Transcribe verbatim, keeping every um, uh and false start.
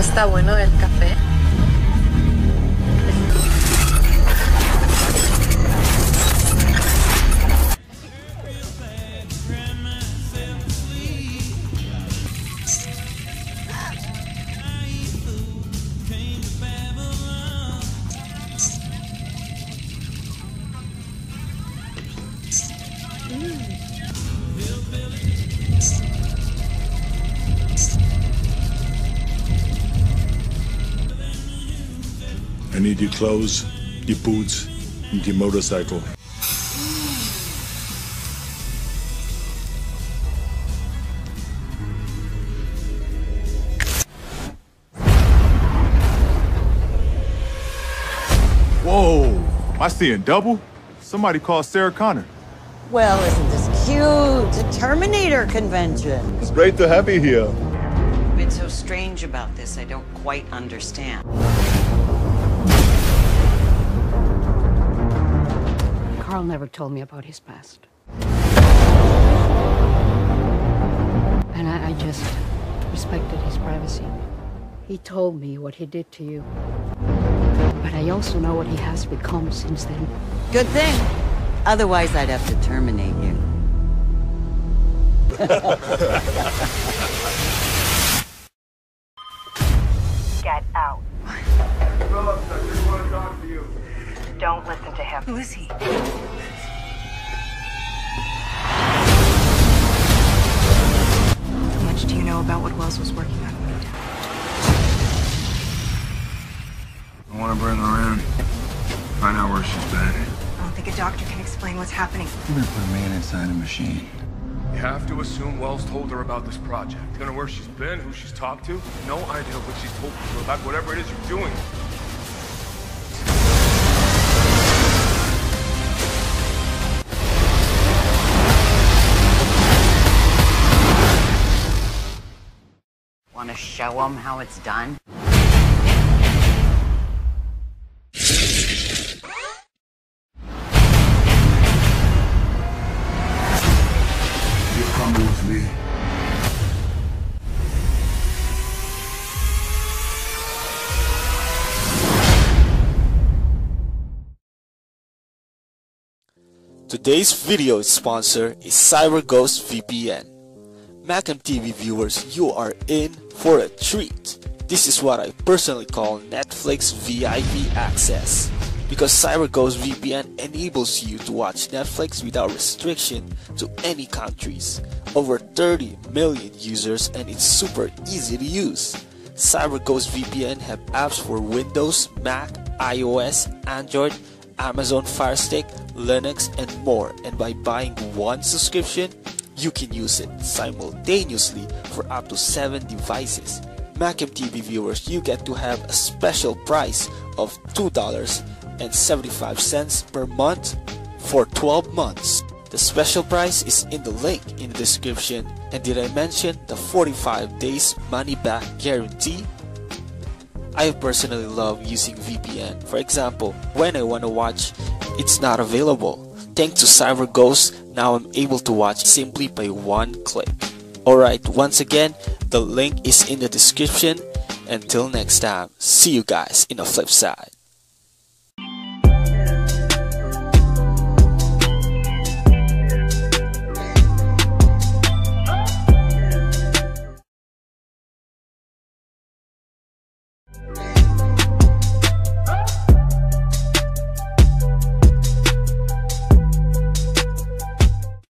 Está bueno el café. I need your clothes, your boots, and your motorcycle. Whoa! I seeing double? Somebody call Sarah Connor. Well, isn't this cute? A Terminator convention. It's great to have you here. What's so strange about this, I don't quite understand. Carl never told me about his past. And I, I just respected his privacy. He told me what he did to you. But I also know what he has become since then. Good thing. Otherwise, I'd have to terminate you. Get out. Phillips, I just want to talk to you. Don't listen to him. Who is he? How much do you know about what Wells was working on when he died? I want to bring her in. Find out where she's been. I don't think a doctor can explain what's happening. You're gonna put a man inside a machine. You have to assume Wells told her about this project. You don't know where she's been, who she's talked to. No idea what she's told people about whatever it is you're doing. Want to show them how it's done? You're coming with me. Today's video sponsor is CyberGhost V P N. Macam T V viewers, you are in for a treat. This is what I personally call Netflix V I P access. Because CyberGhost V P N enables you to watch Netflix without restriction to any countries. Over thirty million users and it's super easy to use. CyberGhost V P N have apps for Windows, Mac, iOS, Android, Amazon Fire Stick, Linux, and more. And by buying one subscription, you can use it simultaneously for up to seven devices. Macam T V viewers, you get to have a special price of two dollars and seventy-five cents per month for twelve months. The special price is in the link in the description. And did I mention the forty-five days money back guarantee? I personally love using V P N. For example, when I want to watch, it's not available. Thanks to CyberGhost, now I'm able to watch simply by one click. Alright, once again, the link is in the description. Until next time, see you guys in the flip side.